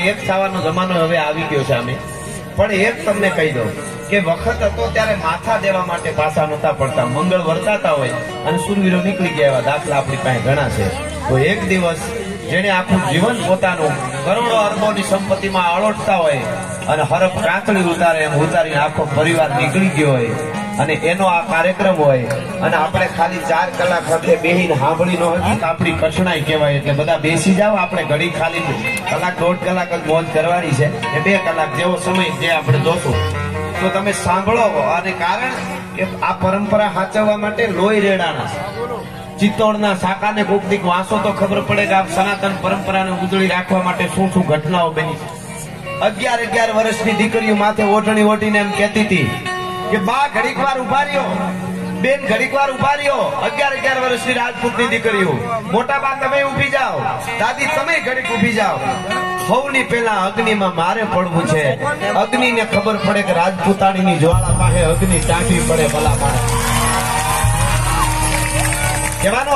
એક થવાનો જમાનો હવે આવી ગયો છે અમે, પણ એક તમને કહી દઉં કે વખત હતો ત્યારે માથા દેવા માટે પાછા નહોતા પડતા, મંગળ વર્તાતા હોય અને સુરવીરો નીકળી ગયા એવા દાખલા આપણી પાસે ઘણા છે. તો એક દિવસ જેને આખું જીવન પોતાનું કરોડો અરબોની સંપત્તિમાં આળોટતા હોય અને હરફ કાંકળી ઉતારે એમ ઉતારીને આખો પરિવાર નીકળી ગયો હોય અને એનો આ કાર્યક્રમ હોય અને આપણે ખાલી 4 કલાક એટલે બેહીને સાંભળી ન હોય તો આપણી કઠણાઈ કહેવાય. એટલે બધા બેસી જાવ, આપણે ઘડી ખાલી કલાક 1.5 કલાક જ મોજ કરવાની છે, એ 2 કલાક જેવો સમય જે આપણે જોશું તો તમે સાંભળો. અને કારણ કે આ પરંપરા સાચવવા માટે લોહી રેડાણા ચિત્તોડના સાકાને કોક દીક વાંસો તો ખબર પડે કે આ સનાતન પરંપરાને ઉજળી રાખવા માટે શું શું ઘટનાઓ બની. 11 વર્ષની દીકરીઓ માથે ઓઢણી ઓઢીને એમ કહેતી હતી કે બા ઘડીક વાર ઉભા રહ્યો, બેન ઘડીક વાર ઉભા રહ્યો. 11 વર્ષની રાજપૂતની દીકરીઓ, મોટા બા તમે ઉભી જાઓ, દાદી તમે ઘડીક ઉભી જાઓ. સૌની પેલા અગ્નિમાં મારે પડવું છે. અગ્નિને ખબર પડે કે રાજપૂતાણીની જ્વાળા પાસે અગ્નિ ટાંકી પડે ભલા માણસ. કહેવાનો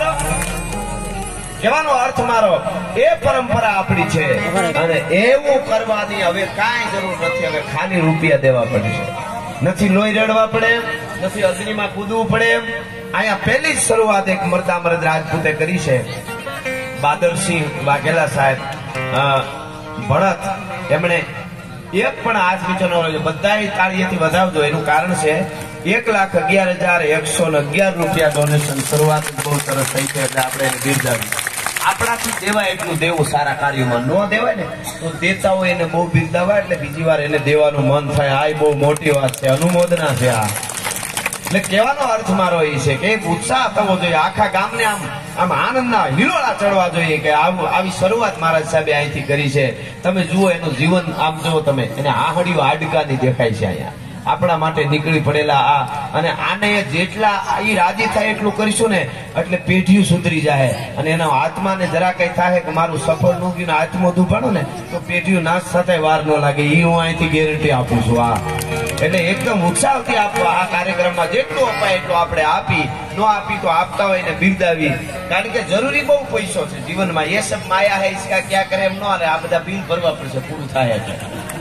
અર્થ મારો એ પરંપરા આપણી છે અને એવું કરવાની હવે કાંઈ જરૂર નથી. હવે ખાલી રૂપિયા દેવા પડશે, નથી લોહી રેડવા પડે, નથી અગ્નિમાં કૂદવું પડે. અહીંયા પહેલી જ શરૂઆત એક મર્દ રાજપૂતે કરી છે. બાદરસિંહ વાઘેલા સાહેબ ભણત, એમણે એક પણ આજ વિચારનો બધા તાળીએથી વધાવજો. એનું કારણ છે 1,11,111 રૂપિયા ડોનેશન શરૂઆત બહુ સરસ થઈ છે. એટલે આપણે એને બિરદાવી. આપણાથી દેવાય એટલું દેવું સારા કાર્યોમાં, ન દેવાય ને તો દેતા હોય એને બહુ બિરદાવાય એટલે બીજી વાર એને દેવાનું મન થાય. આ બહુ મોટી વાત છે, અનુમોદના છે આ. એટલે કહેવાનો અર્થ મારો એ છે કે એક ઉત્સાહ થવો જોઈએ, આખા ગામને આમ આનંદના હિલોળા ચડવા જોઈએ કે આવી શરૂઆત મહારાજ સાહેબે અહીંથી કરી છે. તમે જુઓ એનું જીવન, આમ જુઓ તમે, એને આહડીઓ હાડકાની દેખાય છે અહીંયા આપણા માટે નીકળી પડેલા આ. અને આને જેટલા ઈ રાજી થાય એટલું કરીશું ને એટલે પેઢીઓ સુધરી જાય અને એના આત્માને જરા કઈ થાય કે મારું સફળ નું ગયું આત્મો દુભાણો ને તો પેઢીઓ નાશ થતા વાર ન લાગે. ઈ હું અહીંથી ગેરંટી આપું છું. આ એટલે એકદમ ઉત્સાહથી આપવા આ કાર્યક્રમમાં જેટલું અપાય એટલું આપણે આપી, ન આપી તો આપતા હોય ને બિરદાવી. કારણ કે જરૂરી બહુ પૈસો છે જીવનમાં. એ સબ માયા હે ઇસકા ક્યાં કરે એમ ન હાલે. આ બધા બિલ ભરવા પડશે પૂરું થાય એટલે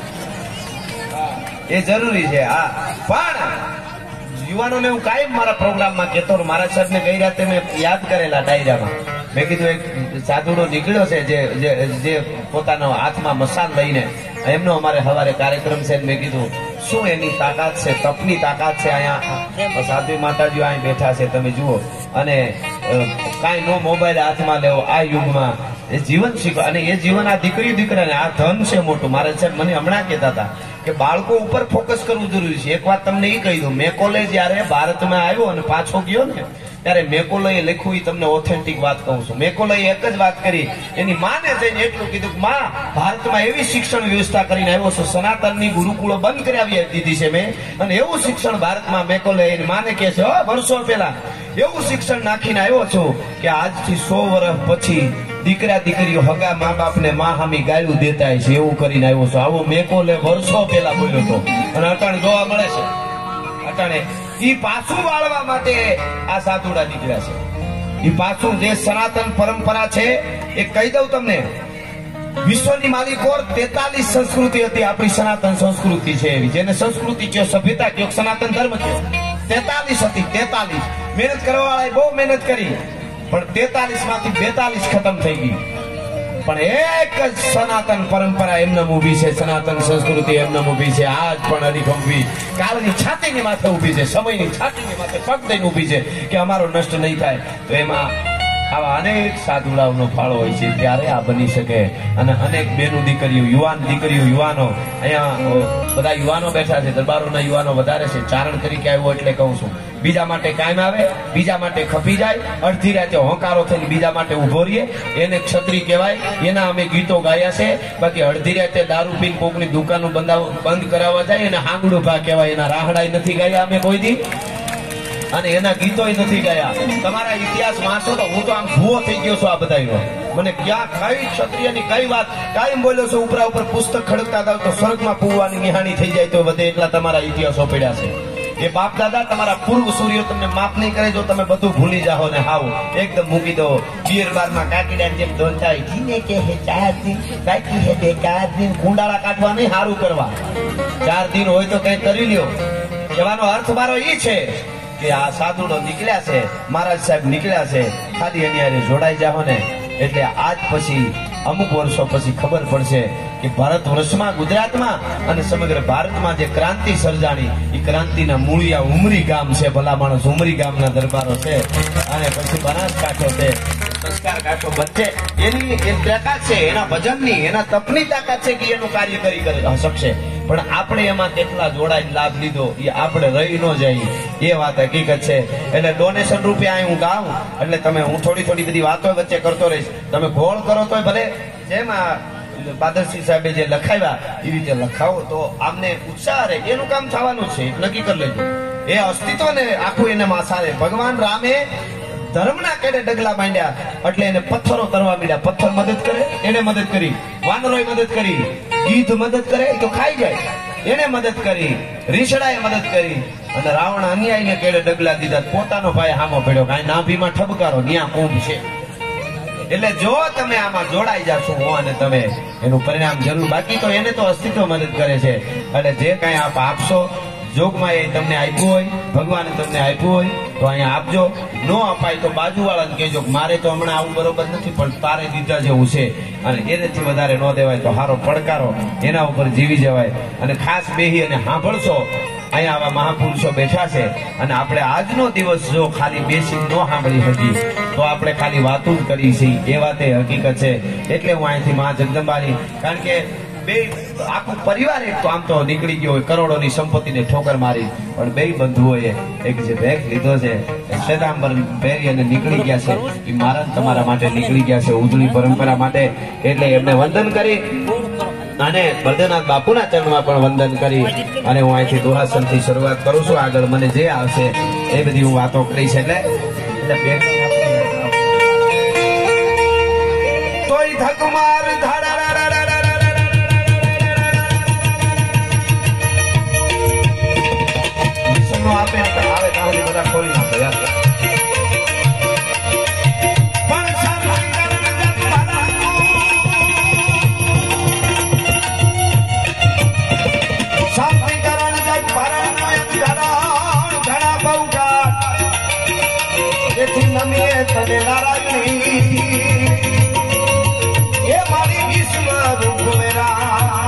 એ જરૂરી છે. હા, પણ યુવાનોને હું કાયમ મારા પ્રોગ્રામમાં કહેતો, મારા સાહેબને ગઈ રાતે મેં યાદ કરેલા ડાયરામાં. મેં કીધું એક સાધુડો નીકળ્યો છે જે પોતાનો હાથમાં મસાલ લઈને, એમનો અમારે સવારે કાર્યક્રમ છે. મેં કીધું શું એની તાકાત છે, તપની તાકાત છે. અહીંયા સાધુ માતાજીઓ અહીં બેઠા છે તમે જુઓ. અને કાંઈ નો મોબાઈલ હાથમાં લેવો આ યુગમાં, એ જીવન શીખવા. અને એ જીવન આ દીકરાને આ ધન છે મોટું. મારા સાહેબ મને હમણાં કહેતા હતા કે બાળકો ઉપર ફોકસ કરવું જરૂરી છે. એક વાત તમને એ કહી દઉં, મેકોલે જયારે ભારતમાં આવ્યો અને પાછો ગયો ને ત્યારે મેકોલયે લખ્યું, એ તમને ઓથેન્ટિક વાત કહું છું. મેકોલયે એક જ વાત કરી, એની માને જઈને એટલું કીધું કે માં, ભારતમાં એવી શિક્ષણ વ્યવસ્થા કરીને આવ્યો છું, સનાતનની ગુરુકુળો બંધ કરાવી દીધી છે મેં, અને એવું શિક્ષણ ભારતમાં મેકોલયે એની માને કહે છે વર્ષો પહેલા એવું શિક્ષણ નાખીને આવ્યો છું કે આજથી 100 વર્ષ પછી દીકરા દીકરીઓ હગા મા બાપને મા હામી ગાયું દેતા છે એવું કરીને આવ્યો છું. આવો મેકોલે વર્ષો પહેલા બોલ્યો હતો અને અટાણે જોવા મળે છે. અટાણે ઈ પાછું વાળવા માટે આ સાધુડા નીકળ્યા છે. ઈ પાછું જે સનાતન પરંપરા છે એ કહી દઉં તમને, વિશ્વની માલિકોર 43 સંસ્કૃતિ હતી. આપણી સનાતન સંસ્કૃતિ છે એવી, જેને સંસ્કૃતિ કયો, સભ્યતા કયો, સનાતન ધર્મ કયો, 43 હતી. 43 મહેનત કરવા વાળાએ બહુ મહેનત કરી, પણ 43 માંથી 42 ખતમ થઈ ગઈ. પણ એક જ સનાતન પરંપરા એમને ઊભી છે, સનાતન સંસ્કૃતિ એમને ઊભી છે. આજ પણ અડીખંભી કાળની છાતીની માથે ઊભી છે, સમયની છાતીની માથે પગ દઈને ઊભી છે કે અમારો નષ્ટ નહીં થાય. તો એમાં આવા અનેક સાધુડાઓનો ફાળો હોય છે, ત્યારે આ બની શકે. અને અનેક બેનું દીકરીઓ, યુવાન દીકરીઓ, યુવાનો, અહીંયા બધા યુવાનો બેઠા છે, દરબારોના યુવાનો વધારે છે. ચારણ તરીકે આવ્યો એટલે કહું છું, બીજા માટે કાયમ આવે, બીજા માટે ખપી જાય, અડધી રાતે હોંકારો થઈને બીજા માટે ઉભો રહીએ, એને ક્ષત્રિય કહેવાય. એના અમે ગીતો ગાયા છે. બાકી અડધી રાતે દારૂ પીને કોકની દુકાનો બંધ કરાવવા જાય એને હાંગડું ભા કહેવાય. એના રાહડાય નથી ગાયા અમે કોઈ દી, અને એના ગીતોય નથી ગયા. તમારા ઇતિહાસ વાંચો તો હું તો આમ ભૂવો થઈ ગયો છું. આ બધાનો મને ક્યાં કઈ ક્ષત્રિયની કઈ વાત કાયમ બોલ્યો છું. ઉપરા ઉપર પુસ્તક ખડકતા હતા તો સ્વર્ગમાં પૂવાની નિહાણી થઈ જાય તો વધે એટલા તમારા ઇતિહાસો પડ્યા છે. એ બાપ દાદા તમારા પૂર્વ સૂર્યો તમને માફ નહીં કરે જો તમે બધું ભૂલી જાઓ ને હાવ એકદમ મૂકી દો બિયર બારમાં કાકીડા જેમ ધોતા હોય જીને કે હે 4 દિન બાકી હે 4 દિન કુંડાળા કાઢવા નહીં હારું કરવા 4 દિન હોય તો કઈ કરી લ્યો કહેવાનો અર્થ મારો એ છે કે આ સાધુડો નીકળ્યા છે મહારાજ સાહેબ નીકળ્યા છે ખાલી એની હારે જોડાઈ જાઓ ને એટલે આજ પછી અમુક વર્ષો પછી ખબર પડશે કે ભારત વર્ષમાં ગુજરાતમાં અને સમગ્ર ભારતમાં જે ક્રાંતિ સર્જાણી એ ક્રાંતિના મૂળિયા ઉમરી ગામ છે ભલા માણસ ઉમરી ગામના દરબારો છે અને પછી બનાસકાંઠો છે સંસ્કાર કાંઠો બનશે એની એ તાકાત છે એના ભજનની એના તપની તાકાત છે કે એનું કાર્ય કરી શકશે પણ આપણે એમાં કેટલા જોડાઈને લાભ લીધો એ આપણે રહી ન જાય એ વાત હકીકત છે એટલે ડોનેશન રૂપિયા હું ગાઉં એટલે તમે હું થોડી બધી વાતો વચ્ચે કરતો રહીશ તમે ગોળ કરો તો ભલે જેમ બાદરસિંહ સાહેબે જે લખાવ્યા એ રીતે લખાવો તો આમને ઉત્સાહ રહે એનું કામ થવાનું છે નક્કી કરી લેજો એ અસ્તિત્વને આખું એને માસારે ભગવાન રામે ધર્મના કેડે ડગલા માંડ્યા એટલે એને પથ્થરો તરવા માંડ્યા પથ્થર મદદ કરે એને મદદ કરી વાનરોએ મદદ કરી ગીધ મદદ કરે તો ખાઈ જાય એને મદદ કરી રીછડાએ મદદ કરી અને રાવણ અન્યાયને કેડે ડગલા દીધા પોતાનો ભાઈ હામો પડ્યો કાંઈ નાભીમાં ઠબકારો ન્યા કુંભ છે એટલે જો તમે આમાં જોડાઈ જાશો અને તમે એનું પરિણામ જરૂર બાકી તો એને તો અસ્તિત્વ મદદ કરે છે એટલે જે કઈ આપ આપશો જોગમાં એ તમને આપ્યું હોય ભગવાને તમને આપ્યું હોય તો અહીંયા આપજો નો અપાય તો બાજુવાળાને કહેજો મારે તો હમણાં આવું બરોબર નથી પણ તારે દીધા જેવું છે અને એનાથી વધારે ન દેવાય તો હારો પડકારો એના ઉપર જીવી જવાય અને ખાસ બેહી અને સાંભળશો અહીંયા આવા મહાપુરુષો બેઠા છે અને આપણે આજનો દિવસ જો ખાલી બેસી ન સાંભળી શકી તો આપણે ખાલી વાતું જ કરી છે એ વાત એ હકીકત છે એટલે હું અહીંથી મા જગદંબાની કારણ કે બે આખું પરિવાર એક તો આમ તો નીકળી ગયો હોય કરોડોની સંપત્તિને ઠોકર મારી પણ બે બંધુઓએ એક જે ભેખ લીધો છે શ્વેતાંબર પહેરી અને નીકળી ગયા છે એ મારા તમારા માટે નીકળી ગયા છે ઉજળી પરંપરા માટે એટલે એમને વંદન કરી અને બળદેવનાથ બાપુના ચરણમાં પણ વંદન કરી અને હું અહીંથી દુહાસનથી શરૂઆત કરું છું આગળ મને જે આવશે એ બધી હું વાતો કરીશ એટલે તોય ધકમાર ધાડા આપે આવે તાહલી બધા ખોલી નાખો યાર તને નારાયણી એ મારી વિશ્વ રૂપ મેરા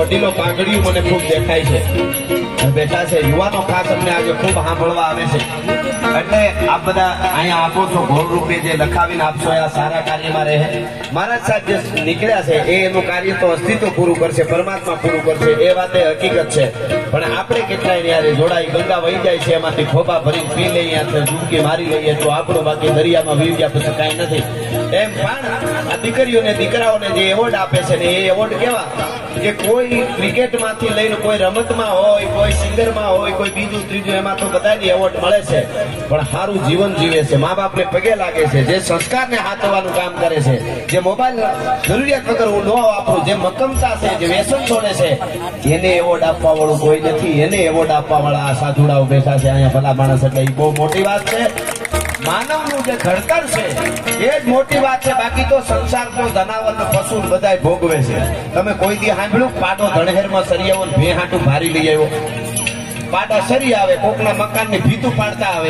વડીલો પાઘડીઓ મને ખૂબ દેખાય છે બેઠા છે, યુવાનો ખાસ અમને આજે ખૂબ સાંભળવા આવે છે. એટલે આપ બધા અહીંયા આપો છો ગોળ રૂપે જે લખાવીને આપશો એ આ સારા કાર્યમાં રહે. મહારાજ સાહેબ જે નીકળ્યા છે એ એનું કાર્ય તો અસ્તિત્વ પૂરું કરશે, પરમાત્મા પૂરું કરશે, એ વાત એ હકીકત છે. પણ આપણે કેટલાય યારે જોડાઈ ગંગા વહી જાય છે, એમાંથી ખોબા ભરીને પી લઈએ, ડૂબકી મારી લઈએ તો આપણો, બાકી દરિયામાં વી ગયા પછી કાંઈ નથી. એમ પણ આ દીકરીઓને દીકરાઓને જે એવોર્ડ આપે છે ને એ એવોર્ડ કેવા કે કોઈ ક્રિકેટમાંથી લઈને કોઈ રમતમાં હોય, કોઈ સિંગરમાં હોય, કોઈ બીજું ત્રીજું, એમાં તો બધાને એવોર્ડ મળે છે. પણ સારું જીવન જીવે છે, મા બાપને પગે લાગે છે, જે સંસ્કારને હાથવાનું કામ કરે છે, જે મોબાઈલ જરૂરિયાત વગર હું ન વાપરું, જે મક્કમતા છે, જે વ્યસન છોડે છે, એને એવોર્ડ આપવા વાળું કોઈ નથી. એને એવોર્ડ આપવા વાળા આ સાધુડાઓ બેઠા છે અહીંયા ભલા માણસ. એટલે એ બહુ મોટી વાત છે. માનવનું જે ઘડતર છે એ જ મોટી વાત છે. બાકી તો સંસારનો જનાવર પશુ બધાય ભોગવે છે. તમે કોઈ દી સાંભળ્યું પાડો ધણહેરમાં સરી આવ્યો ભે હાટું ભારી લઈ આવ્યો? પાડા સરી આવે, કોકના મકાનની ભીતું પાડતા આવે,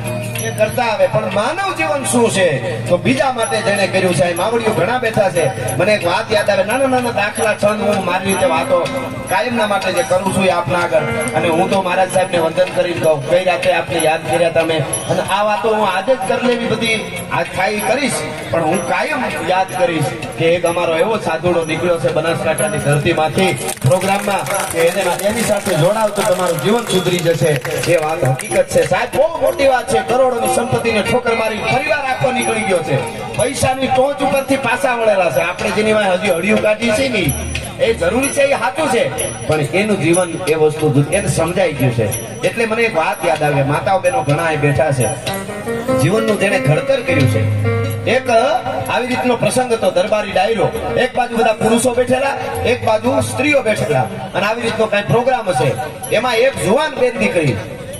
એ કરતા આવે. પણ માનવ જીવન શું છે તો બીજા માટે જેને કર્યું છે. માવડીઓ ઘણા બેઠા છે. મને એક વાત યાદ આવે, નાના નાના દાખલા છંદ હું મારી રીતે વાતો કાયમના માટે જે કરું છું એ આપના આગળ. અને હું તો મહારાજ સાહેબને વંદન કરી કહું, કઈ રાતે આપને યાદ કર્યા તમે. અને આ વાતો હું આજે જ કરી લેવી બધી આજ ખાઈ કરીશ, પણ હું કાયમ યાદ કરીશ કે એક અમારો એવો સાધુડો નીકળ્યો છે બનાસકાંઠાની ધરતીમાંથી પ્રોગ્રામમાં, કે એની સાથે જોડાવ તો તમારું જીવન સુધરી જશે. એ વાત હકીકત છે સાહેબ, બહુ મોટી વાત છે. કરોડોની સંપત્તિને ઠોકર મારી પરિવાર આખો નીકળી ગયો છે. પૈસાની ટોચ ઉપરથી પાછા વળેલા છે. આપણે જેની માં હજી હળિયું કાઢી છે ને એ જરૂરી છે, એ સાચું છે, પણ એનું જીવન એ વસ્તુ એને સમજાઈ ગયું છે. એટલે મને એક વાત યાદ આવે, માતાઓ બહેનો ઘણા અહીં બેઠા છે, જીવનનું જેને ઘડતર કર્યું છે. એક આવી રીતનો પ્રસંગ હતો, દરબારી ડાયરો. એક બાજુ બધા પુરુષો બેઠેલા, એક બાજુ સ્ત્રીઓ બેઠેલા, અને આવી રીતનો કઈ પ્રોગ્રામ હશે. એમાં એક જુવાન બેન દીકરી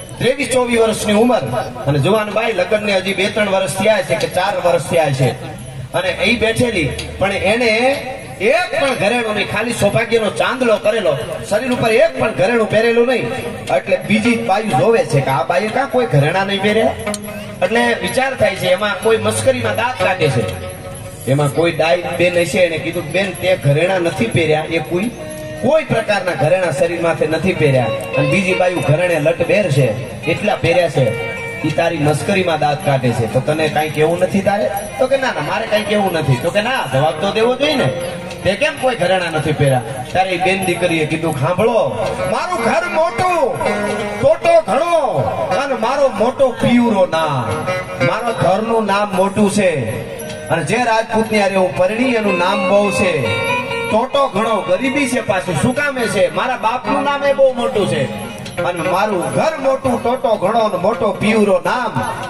23-24 વર્ષની ઉંમર, અને જુવાન બાઈ લગ્નને હજી 2-3 વર્ષ થયા છે કે 4 વર્ષ થયા છે, અને એ બેઠેલી. પણ એને એક પણ ઘરેણું નહીં, ખાલી સૌભાગ્યનો ચાંદલો કરેલો, શરીર ઉપર એક પણ ઘરેણું પહેરેલું નહીં. એટલે બીજી બાયુ જોવે છે કે આ બાયુ કાં કોઈ ઘરેણા નહીં પહેરે. એટલે વિચાર થાય છે, એમાં કોઈ મસ્કરીમાં દાંત કાઢે છે. એમાં કોઈ ડાઈ બેન હશે, એને કીધું બેન તે ઘરેણા નથી પહેર્યા, એ કોઈ પ્રકારના ઘરેણા શરીરમાંથી નથી પહેર્યા, અને બીજી બાયુ ઘરેણે લટબેર છે એટલા પહેર્યા છે. ઈ તારી મસ્કરીમાં દાંત કાઢે છે, તો તને કઈ કેવું નથી તારે? તો કે ના ના મારે કઈ કેવું નથી. તો કે ના, જવાબ તો દેવો જોઈએ ને, તે કેમ કોઈ ઘરેણા નથી પહેર્યા? ત્યારે એ બેન દીકરીએ કીધું, સાંભળો, મારું ઘર મોટું, ટોટો ઘણો, અને મારો મોટો પિયુરો નામ, મારો ઘરનું નામ મોટું છે, અને જે રાજપૂતની હારે હું પરણી એનું નામ બહુ છે. ટોટો ઘણો, ગરીબી છે પાછું, શું કામે છે? મારા બાપનું નામ એ બહુ મોટું છે, અને મારું ઘર મોટું, ટોટો ઘણો, મોટો પિયુરો નામ.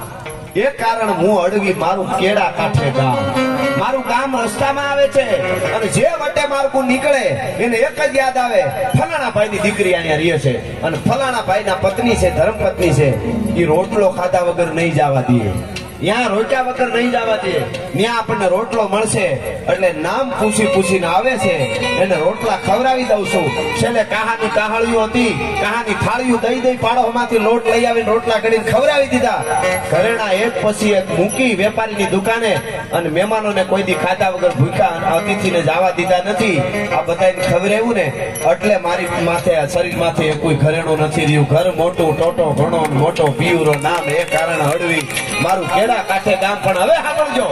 એ કારણ હું અડવી મારું કેડા કાંઠે ગામ. મારું ગામ રસ્તામાં આવે છે, અને જે વટે મારું નીકળે એને એક જ યાદ આવે, ફલાણા ભાઈની દીકરી અહીંયા રહે છે, અને ફલાણા ભાઈના પત્ની છે, ધર્મપત્ની છે. એ રોટલો ખાધા વગર નહીં જવા દે, ત્યાં રોટ્યા વગર નહીં જવા દે. ત્યાં આપણને રોટલો મળશે એટલે નામ પૂછી પૂછીને આવે છે, એને રોટલા ખવડાવી દઉં છું. છેલ્લે કાહાની કાહળીઓ હતી, કાહાની થાળીઓ દઈ દઈ પાડોમાંથી લોટ લઈ આવીને રોટલા કરીને ખવડાવી દીધા. ઘરેણા એક પછી એક મૂકી વેપારીની દુકાને, અને મહેમાનોને કોઈ દી ખાધા વગર ભૂખ્યા અતિથિને જવા દીધા નથી. આ બધાને ખવડાવ્યું ને એટલે મારી માથે શરીર માથે કોઈ ઘરેણું નથી રહ્યું. ઘર મોટું, ટોટો ઘણો, મોટો પિયુરો નામ, એ કારણ હળવી મારું કેડા કાંઠે ગામ. પણ હવે સાંભળજો,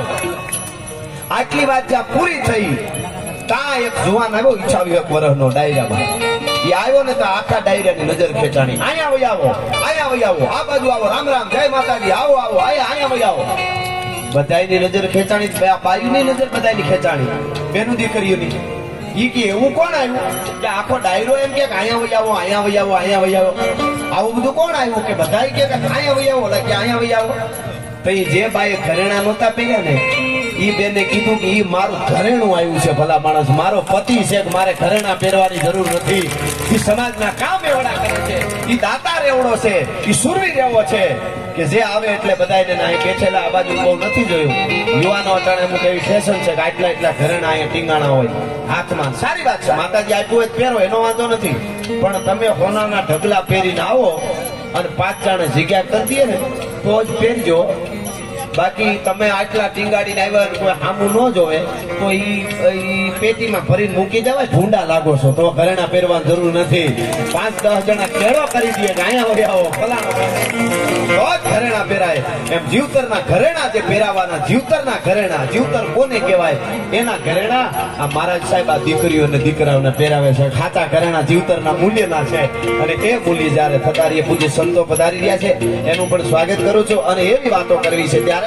આટલી વાત જ્યાં પૂરી થઈ, ત્યાં એક જુવાન આવ્યો 26 વર્ષનો ડાયરામાં. એ આવ્યો ને તો આખા ડાયરાની નજર ખેંચાણી, અહીંયા વહી આવો, અહીંયા વહી આવો, આ બાજુ આવો, રામ રામ, જય માતાજી, આવો આવો, અહીંયા વહી આવો. બધાની નજર ખેંચાણી, બાયુની નજર બધાની ખેંચાણી, બેનું દીકરીઓની. ઈ કે એવું કોણ આવ્યું કે આખો ડાયરો એમ કે અહીંયા વહી આવો, અહીંયા વહી આવો, અહીંયા વહી આવો? આવું બધું કોણ આવ્યું કે બધા કે અહીંયા વહી આવો, કે અહીંયા વહી આવો? તો જે બાઈ ઘરેણા નહોતા પહેર્યા ને, ઈ બેને કીધું કે ઈ મારું ઘરેણું આવ્યું છે. ભલા માણસ, મારો પતિ છે, મારે ઘરેણા પહેરવાની જરૂર નથી. ઈ સમાજના કામ એવડા કરે છે, ઈ દાતાર એવડો છે, ઈ સુરવીર એવો છે કે જે આવે એટલે બધાને ના બેઠેલા. આ બાજુ બહુ નથી જોયું, યુવાનો અટાણે અમુક એવી ફેશન છે કે આટલા એટલા ઘરેણા અહીંયા ટીંગાણા હોય હાથમાં. સારી વાત છે, માતાજી આટલું જ પહેરો, એનો વાંધો નથી, પણ તમે હોનાના ઢગલા પહેરીને આવો અને 5 જણા જગ્યા કરી દઈએ ને તો જ પહેરજો. બાકી તમે આટલા ટીંગાડીને આવ્યા અને કોઈ સામું ન જોવે તો ઈ પેટીમાં ભરીને મૂકી દેવાય. ભૂંડા લાગો છો તો ઘરેણા પહેરવાની જરૂર નથી. 5-10 જણા કેળો કરી દે કે અહીંયા વળી આવો ફલાણો તો જ ઘરેણા પહેરાય. એમ જીવતરના ઘરેણા જે પહેરાવાના, જીવતરના ઘરેણા, જીવતર કોને કહેવાય? એના ઘરેણા આ મહારાજ સાહેબ આ દીકરીઓ અને દીકરાઓને પહેરાવે છે. ખાતા ઘરેણા જીવતરના મૂલ્યના છે અને એ મૂલ્ય જયારે થતારીએ પૂજ્ય સંતો પધારી રહ્યા છે એનું પણ સ્વાગત કરું છું. અને એવી વાતો કરવી છે ત્યારે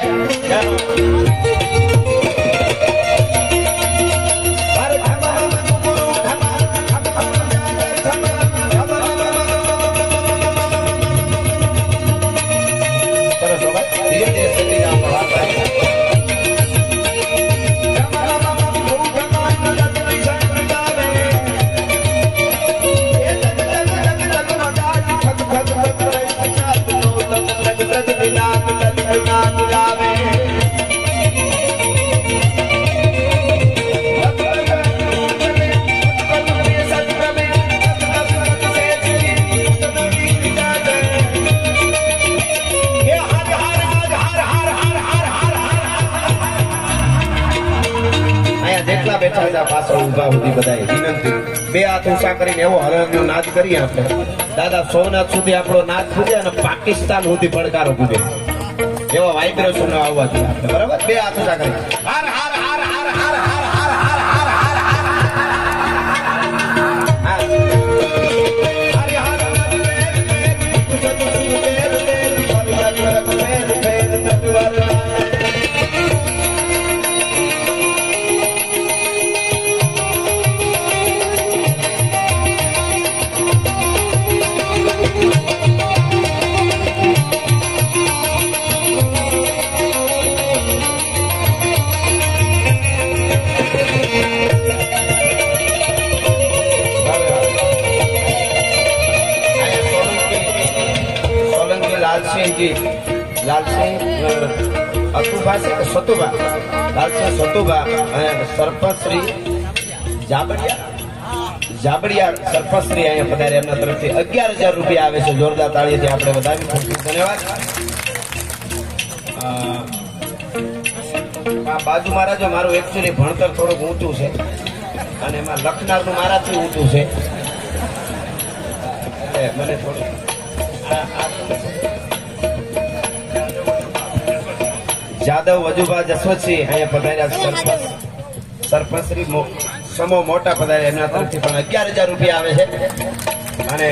પાછળ ઉભા સુધી બધા વિનંતી 2 હાથ ઊંચા કરીને એવો હરણનો નાદ કરીએ આપણે. દાદા સોમનાથ સુધી આપણો નાદ પૂજે અને પાકિસ્તાન સુધી પડકારો પૂજે એવા વાઇબ્રેશન આવવા જોઈએ આપણે. બરાબર? 2 હાથ ઊંચા કરી હાર હાર હાર હાર હાર હાર હાર હાર હાર હાર લાલસિંહ અતુભા છે સતુભા, લાલસિંહ સતુભા અને સરપંચ શ્રી જાબડિયા સરપંચ શ્રી અહીંયા પધારે. એમના તરફથી 11,000 રૂપિયા આવે છે. જોરદાર તાળીથી આપણે વધાવી. ખૂબ ખૂબ ધન્યવાદ. આ બાજુ મહારાજો મારું એકચ્યુઅલી ભણતર થોડુંક ઊંચું છે અને એમાં લખનારનું મારાથી ઊંચું છે. મને થોડું જાદવ વજુભા જસવંતસિંહ અહીંયા પધાર્યા. સરપંચ શ્રી સમો મોટા પધાર્યા. એમના તરફથી પણ 11,000 રૂપિયા આવે છે. અને